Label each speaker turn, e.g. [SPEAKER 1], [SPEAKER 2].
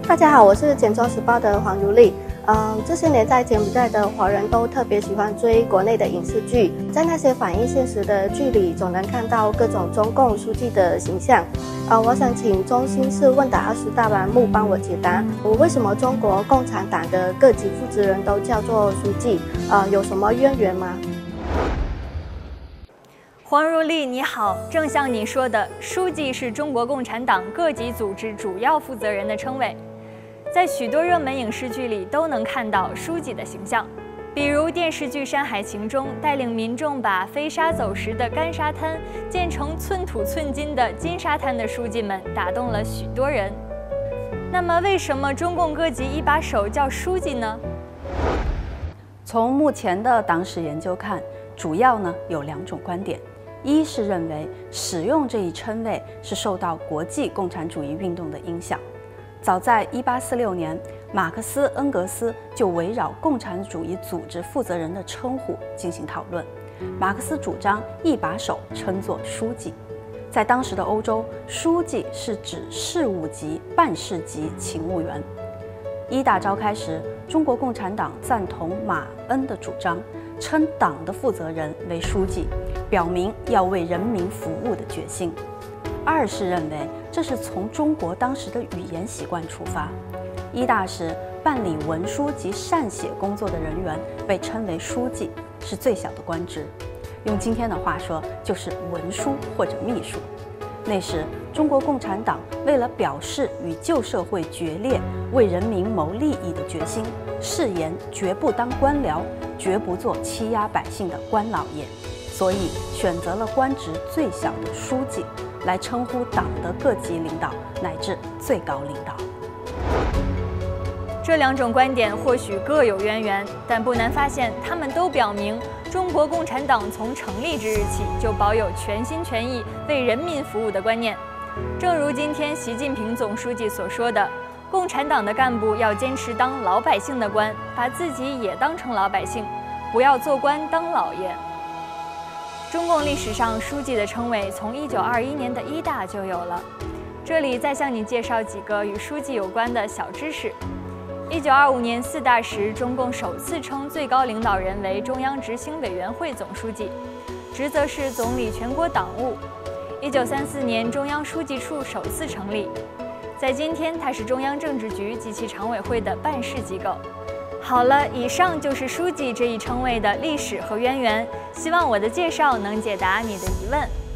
[SPEAKER 1] 大家好，我是简州时报的黄如丽。这些年在柬埔寨的华人都特别喜欢追国内的影视剧，在那些反映现实的剧里，总能看到各种中共书记的形象。我想请中新社问答20大栏目帮我解答，为什么中国共产党的各级负责人都叫做书记？有什么渊源吗？
[SPEAKER 2] 黄如丽，你好。正像你说的，书记是中国共产党各级组织主要负责人的称谓，在许多热门影视剧里都能看到书记的形象。比如电视剧《山海情》中，带领民众把飞沙走石的干沙滩建成寸土寸金的金沙滩的书记们，打动了许多人。那么，为什么中共各级一把手叫书记呢？
[SPEAKER 3] 从目前的党史研究看，主要有2种观点。一是认为使用这一称谓是受到国际共产主义运动的影响。早在1846年，马克思、恩格斯就围绕共产主义组织负责人的称呼进行讨论。马克思主张一把手称作书记。在当时的欧洲，书记是指事务级、办事级勤务员。一大召开时，中国共产党赞同马恩的主张，称党的负责人为书记，表明要为人民服务的决心。二是认为这是从中国当时的语言习惯出发。一大时办理文书及善写工作的人员被称为书记，是最小的官职，用今天的话说就是文书或者秘书。那时中国共产党为了表示与旧社会决裂、为人民谋利益的决心，誓言绝不当官僚，绝不做欺压百姓的官老爷，所以选择了官职最小的书记来称呼党的各级领导乃至最高领导。
[SPEAKER 2] 这2种观点或许各有渊源，但不难发现，他们都表明中国共产党从成立之日起就保有全心全意为人民服务的观念。正如今天习近平总书记所说的，共产党的干部要坚持当老百姓的官，把自己也当成老百姓，不要做官当老爷。中共历史上书记的称谓从1921年的一大就有了。这里再向你介绍几个与书记有关的小知识。1925年4大时，中共首次称最高领导人为中央执行委员会总书记，职责是总理全国党务。1934年，中央书记处首次成立，在今天它是中央政治局及其常委会的办事机构。好了，以上就是书记这一称谓的历史和渊源，希望我的介绍能解答你的疑问。